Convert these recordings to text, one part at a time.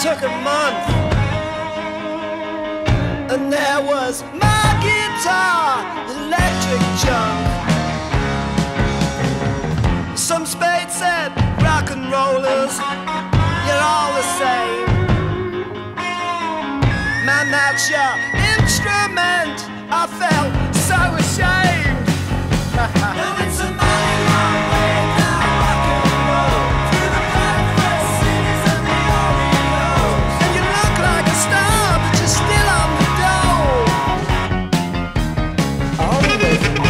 took a month. And there was my guitar, electric junk. Some spade said rock and rollers, you're all the same. Man, that's your instrument. I felt so ashamed. And it's a mighty long way down rock and roll, through the Memphis cities and the Oreos. And you look like a star, but you're still on the dole. All the way from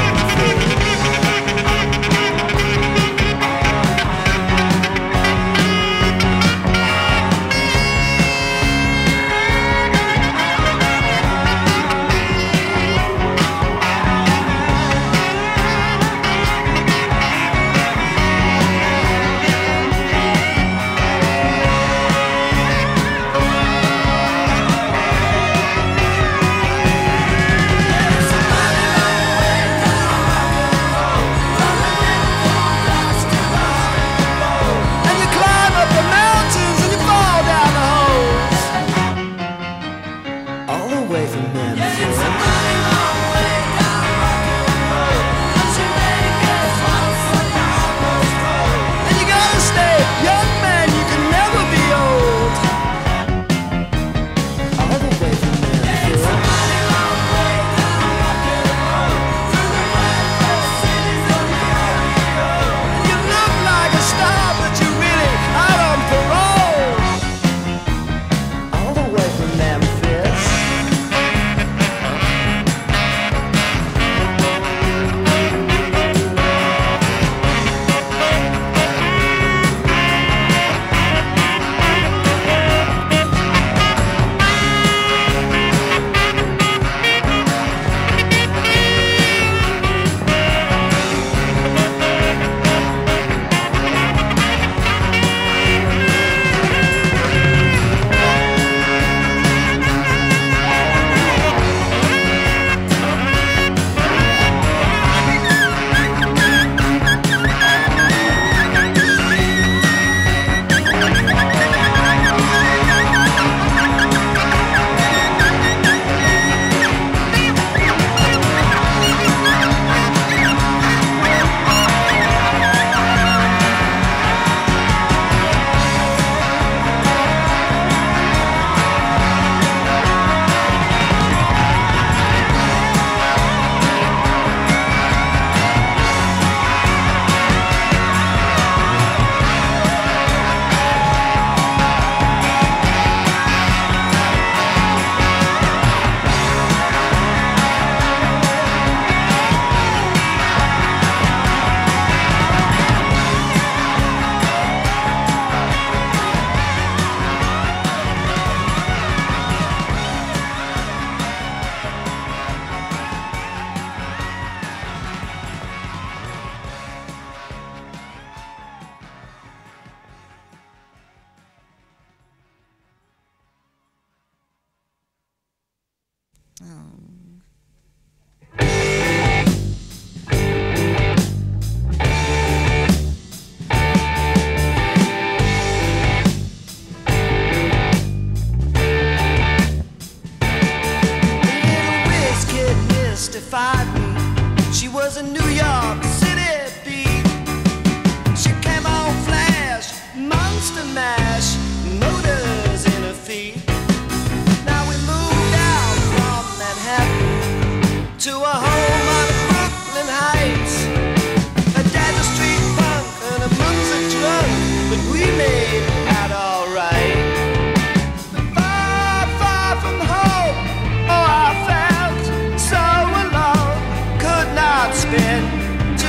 spin to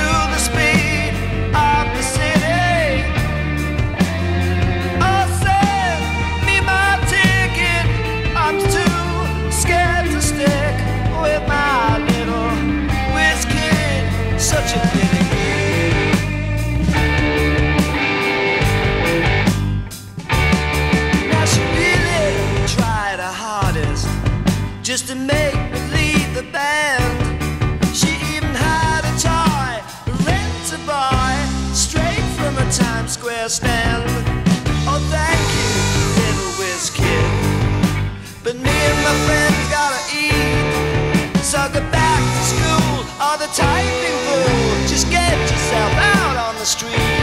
So go back to school or the typing pool. Just get yourself out on the street.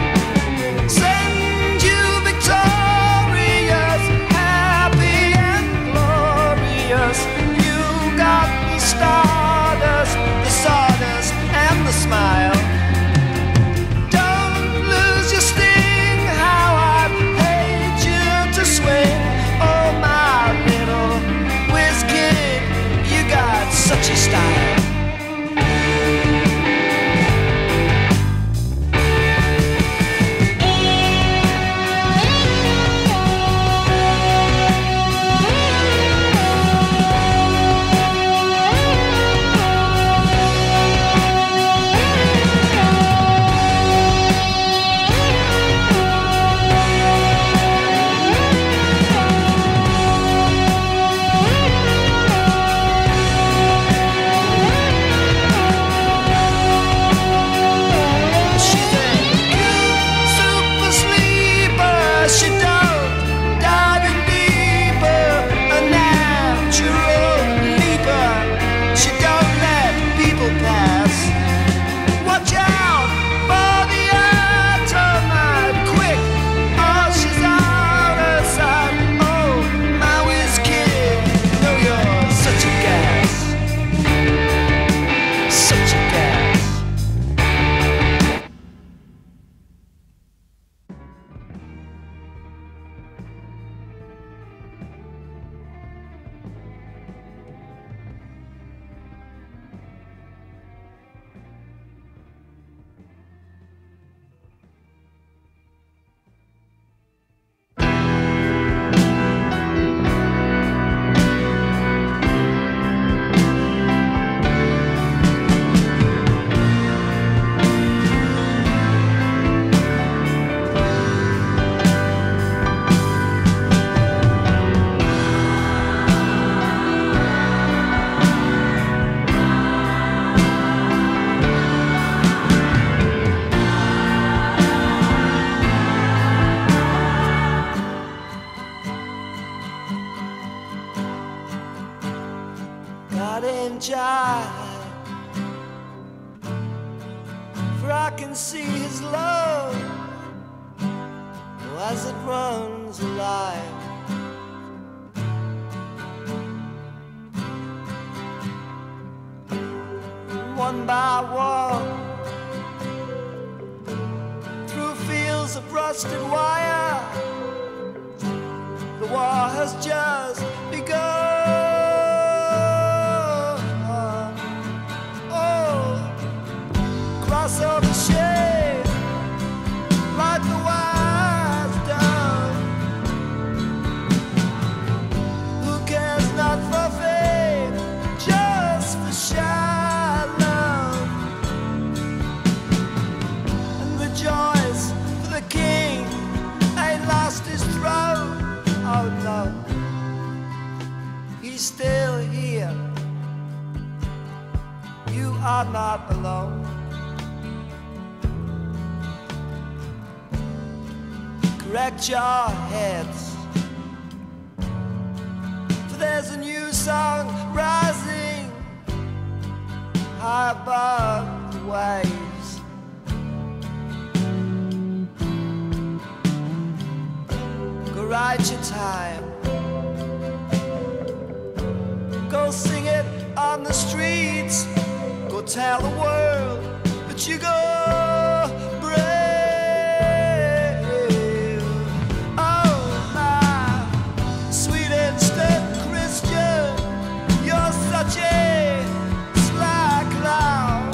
Send you victorious, happy and glorious. You got the stardust, the sawdust and the smile. Don't lose your sting, how I hate you to swing. Oh my little Whizz Kid, you got such a style. For I can see his love as it runs alive. One by one, through fields of rusted wire, the war has just begun. Cross over shade, like the wise done. Who cares not for fame, just for shy love, and rejoice for the king ain't lost his throne. Oh no, he's still here. You are not alone. Correct your heads, for there's a new song rising high above the waves. Go write your time, go sing it on the streets, go tell the world that you go brave. Such a sly clown.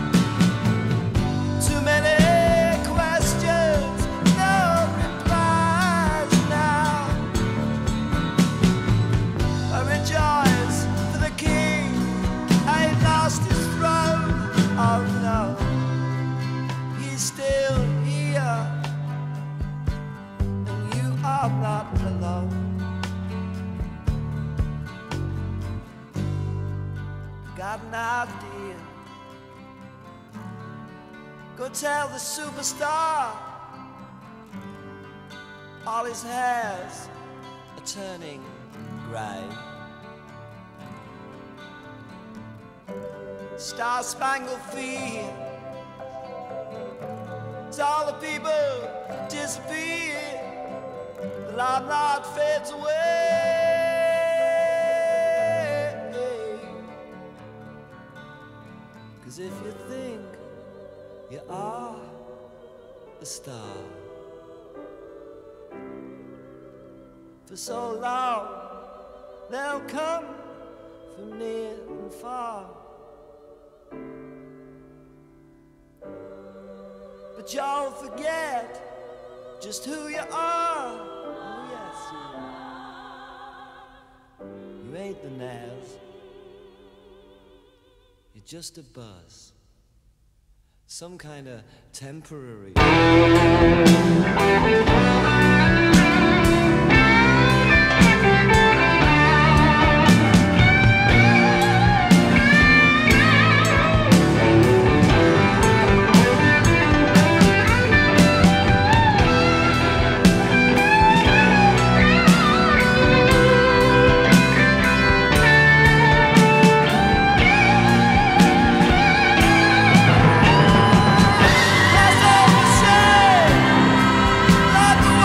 Too many questions, no replies now. I rejoice for the king ain't lost his throne. Oh no, he's still here, and you are not alone. Got an idea, go tell the superstar all his hairs are turning grey. Star-spangled field. As all the people disappear, the limelight fades away. 'Cause if you think you are a star, for so long they'll come from near and far. But y'all forget just who you are. Oh yes, you ain't the Naz. You're just a buzz, some kind of temporary. That's all to say. Like the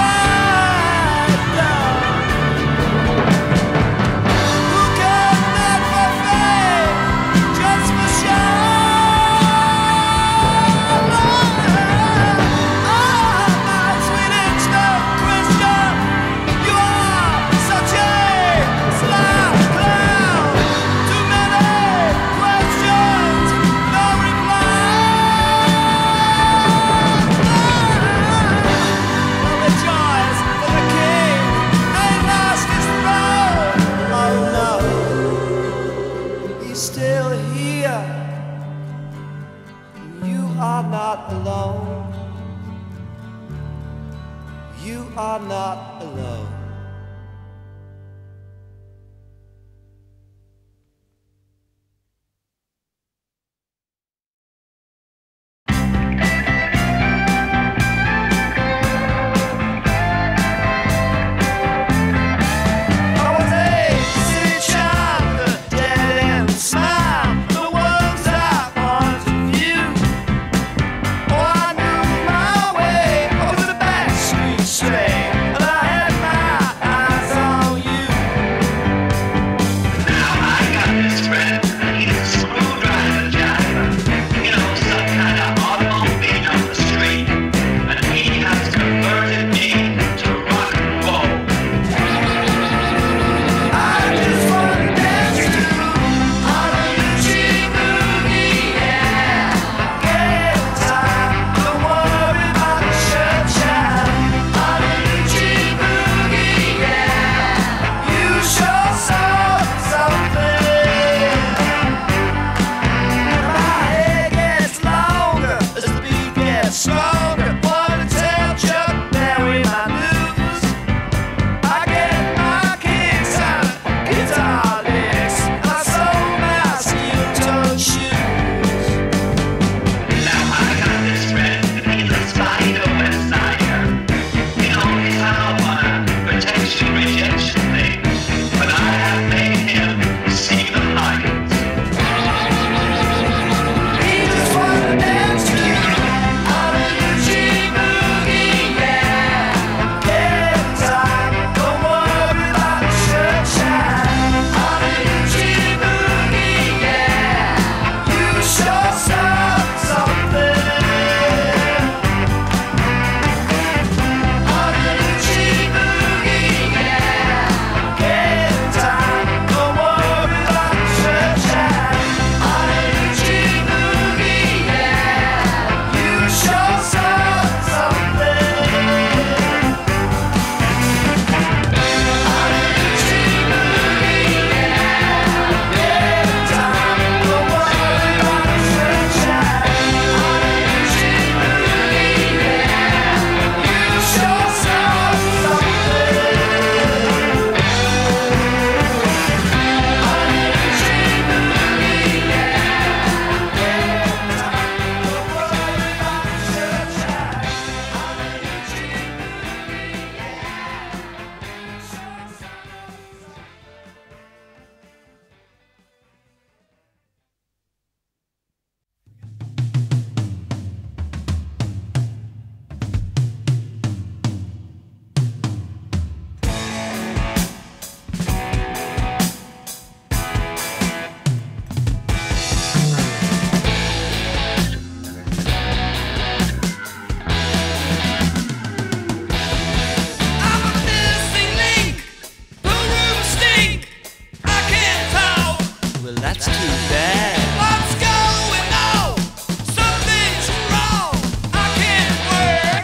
That's too bad. What's going on? Something's wrong. I can't work.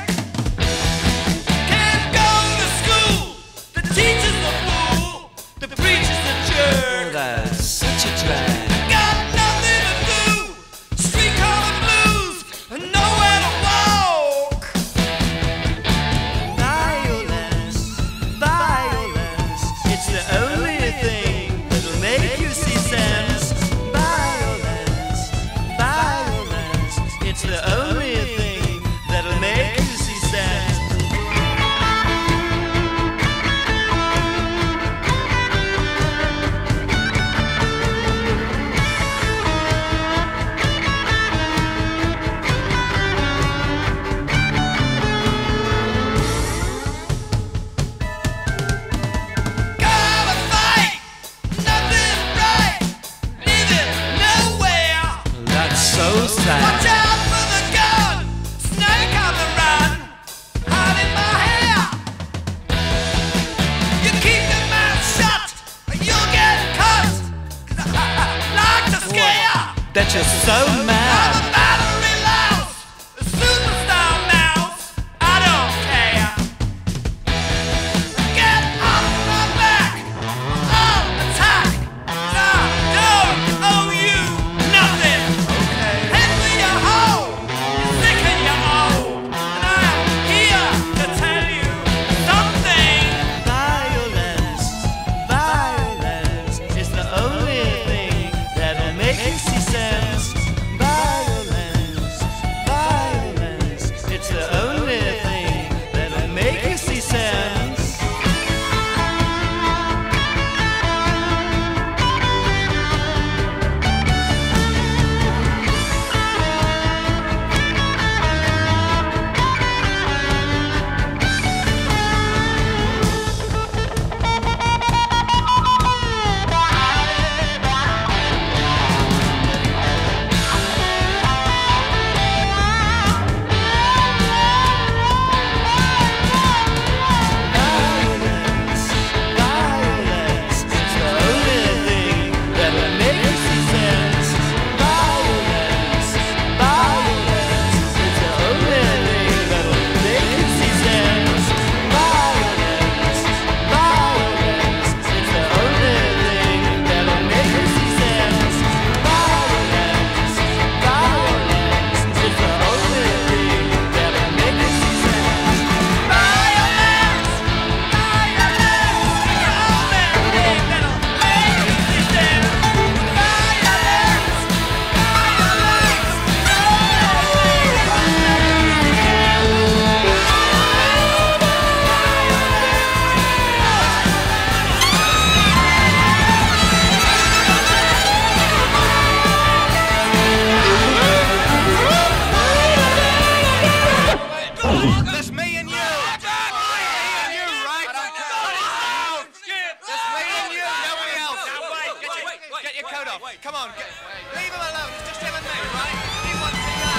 Can't go to school. The teacher's a fool. The preacher's a jerk. Oh, that's such a drag. I got nothing to do. Street corner blues and nowhere to walk. Violence, violence. It's the only thing that'll make you see sense. Violence, violence. It's the only thing that'll make you see sense. Gotta fight, nothing right, neither nowhere. That's so sad. Watch out for the gun, snake on the run, hide in my hair. You keep your mouth shut, or you'll get cut. 'Cause I like to scare. That's just so mad. I'm a battery louse, a superstar mouse. I don't care. Get off my back, I'll attack. 'Cause I don't owe you nothing. Head for your hole, you're sick and you're old. And I'm here to tell you something. Violence, violence is the only thing that'll make you see sense. Violence, violence, it's the only thing that'll make you see sense. Violence, violence, it's the only thing that'll make you see sense. Violence, violence, it's the only thing that'll make you see sense. Violence, violence, it's the only thing that'll make you see sense. Violence, violence, it's the only thing that'll make you see sense. Violence, that's me and you. Right? That's me and you, nobody else. Get your coat off. Come on, leave him alone. It's just him and me, right? Leave one thing out.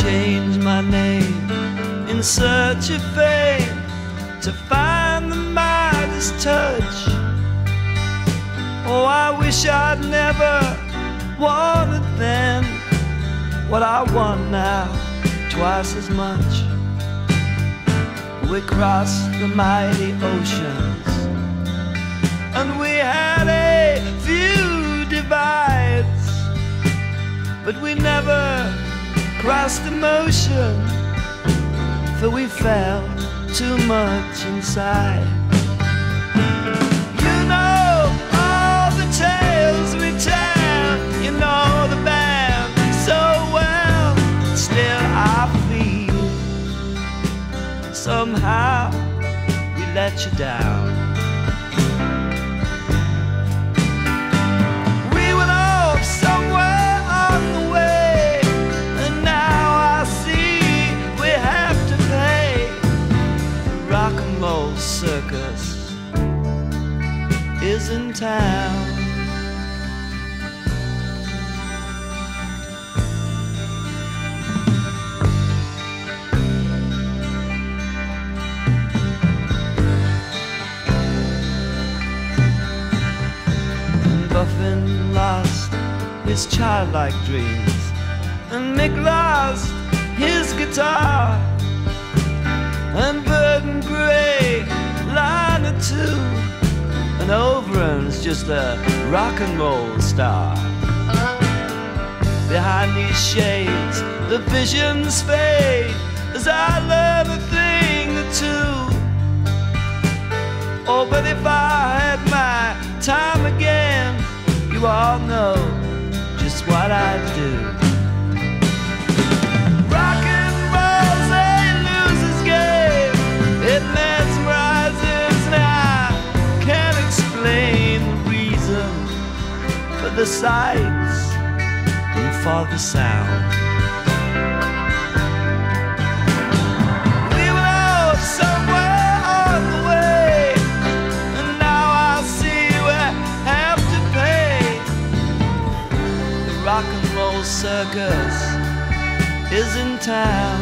change my name in search of fame, to find the Midas touch. Oh, I wish I'd never wanted then what I want now, twice as much. We crossed the mighty oceans, and we had a few divides, but we never crossed emotion, for we felt too much inside. You know all the tales we tell, you know the band so well. Still I feel somehow we let you down. We went off somewhere on the way, and now I see we have to pay. The rock and roll circus is in town. Buffin lost his childlike dreams, and Mick lost his guitar, and Burton Gray line or two, and Overham's just a rock and roll star. Behind these shades the visions fade as I learn a thing or two. Oh, but if I had my time again, you all know just what I'd do. Rock and roll's a loser's game. It mesmerizes, and I can't explain the reason for the sights and for the sound. We went off somewhere on the way, and now I see we have to pay. The rock and roll circus is in town.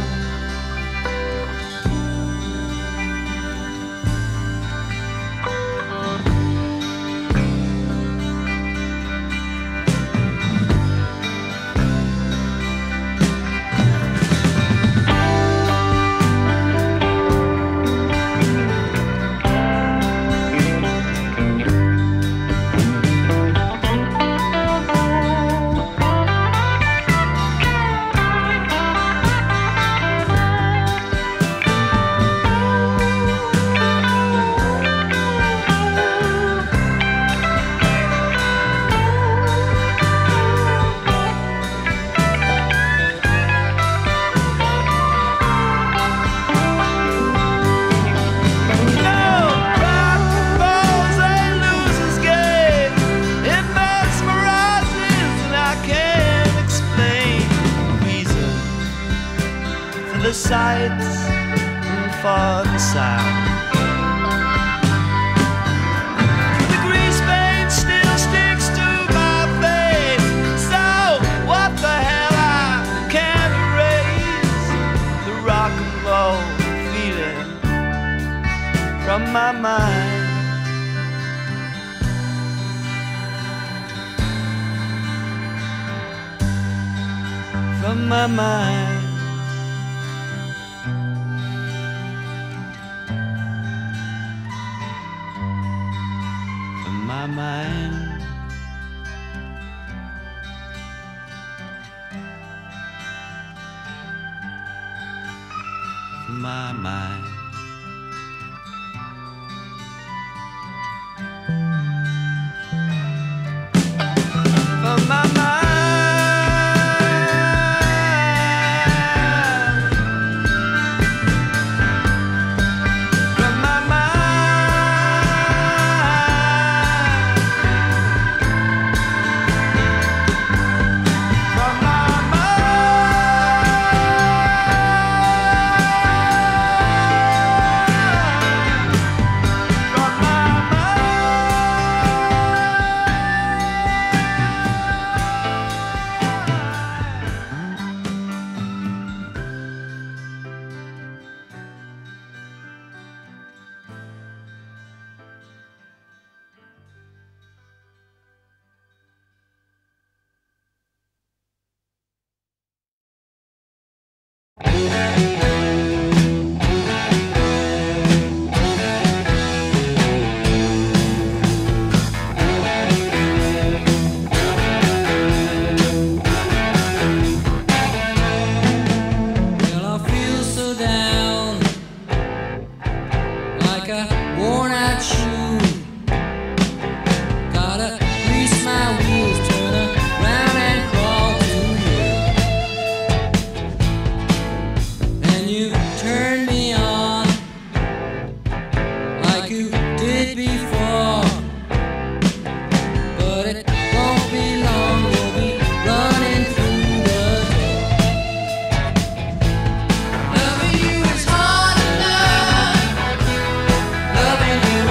Sights and for the sound. The grease paint still sticks to my face, so what the hell, I can't erase the rock and roll feeling from my mind. From my mind. My mind. My mind. For my mind. For my mind. Loving you is hard enough. Loving you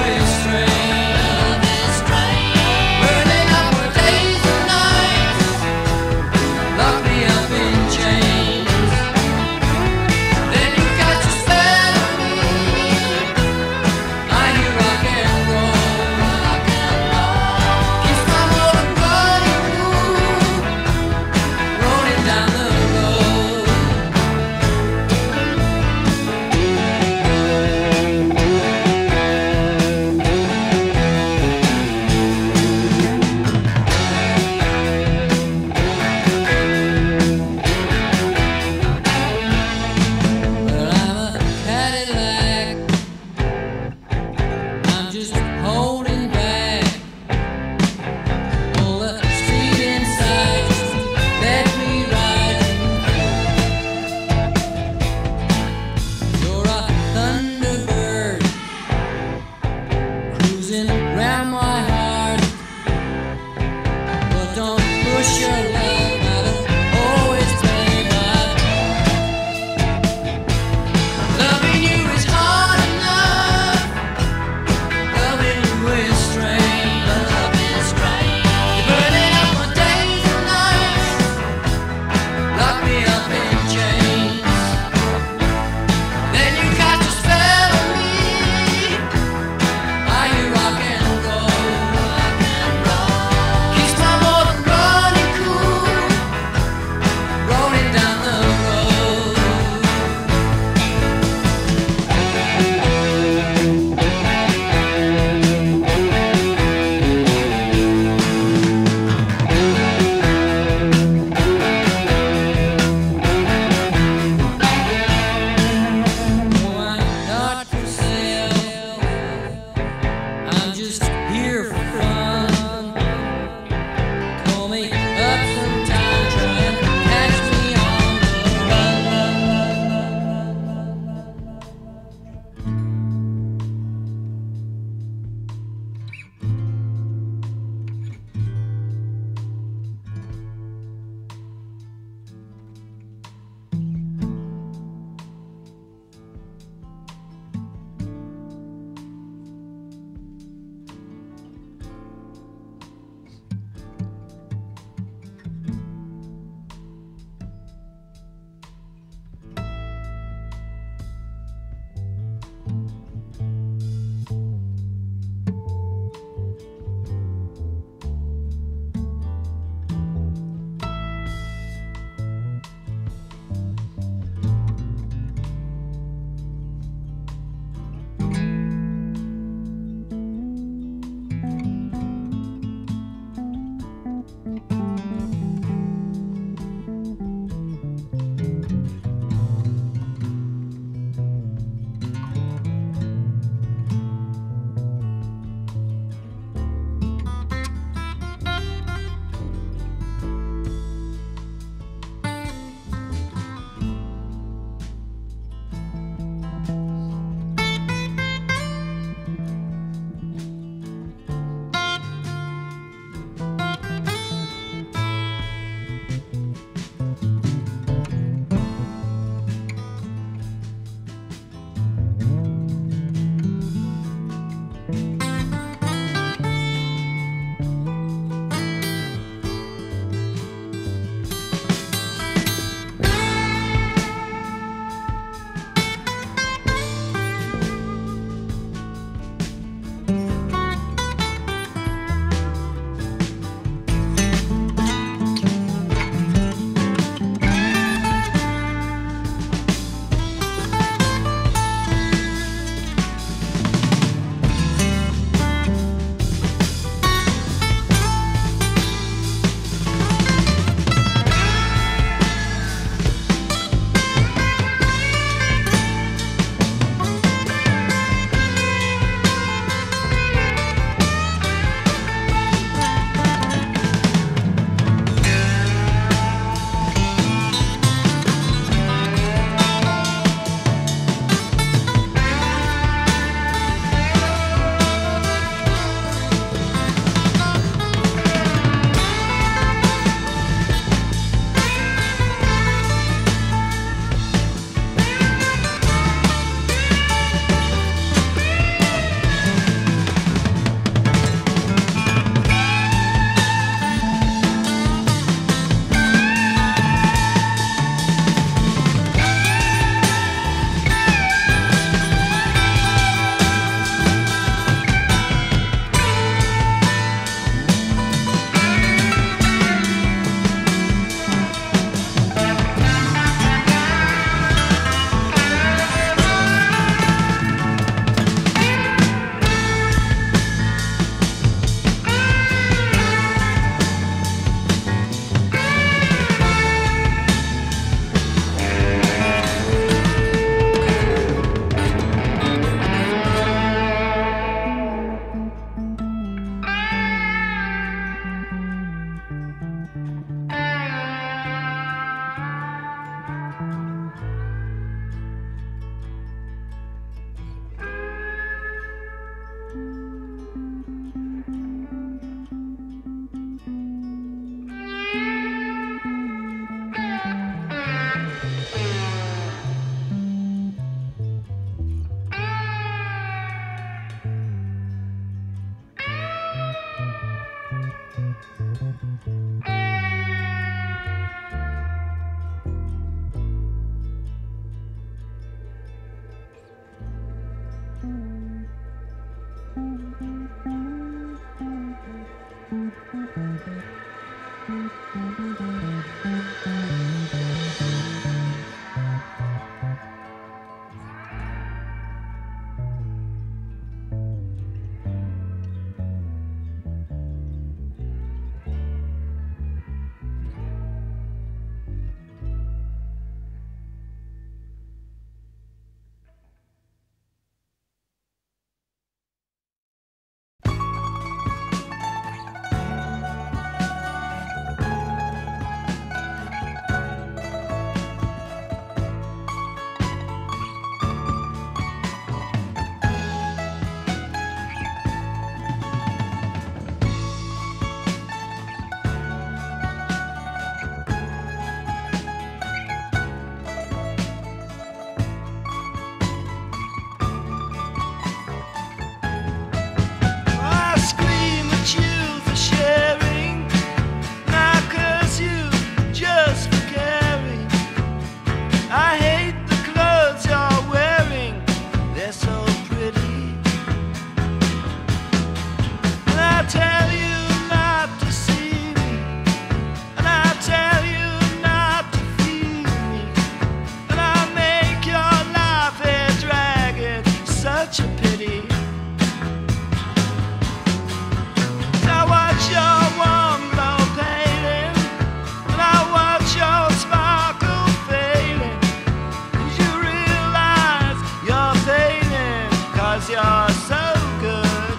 'cause you're so good.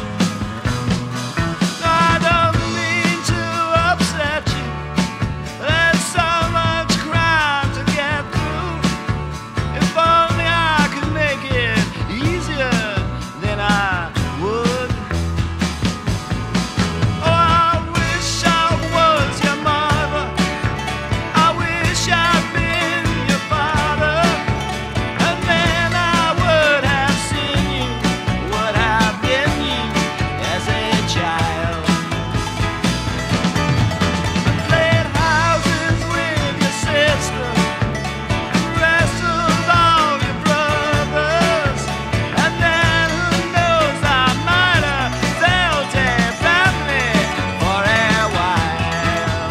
I don't mean to upset you. There's so much crime to get through. If only I could make it easier than I would. Oh, I wish I was your mother. I wish I'd been your father. And then I would have seen you, would have been you as a child. Played houses with your sister, wrestled all your brothers, and then who knows, I might have felt a family for a while.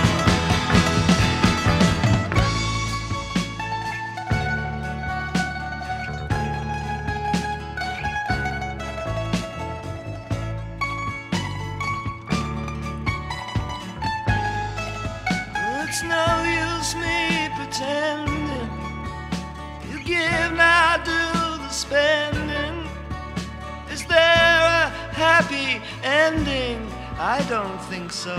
It's no use me pretending. You give, now do the spending. Is there a happy ending? I don't think so.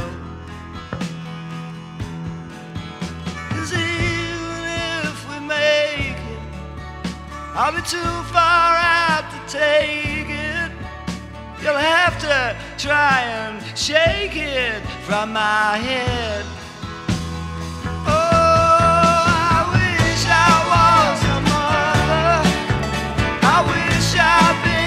'Cause even if we make it, I'll be too far out to take it. You'll have to try and shake it from my head. Oh, I wish I was your mother. I wish I'd been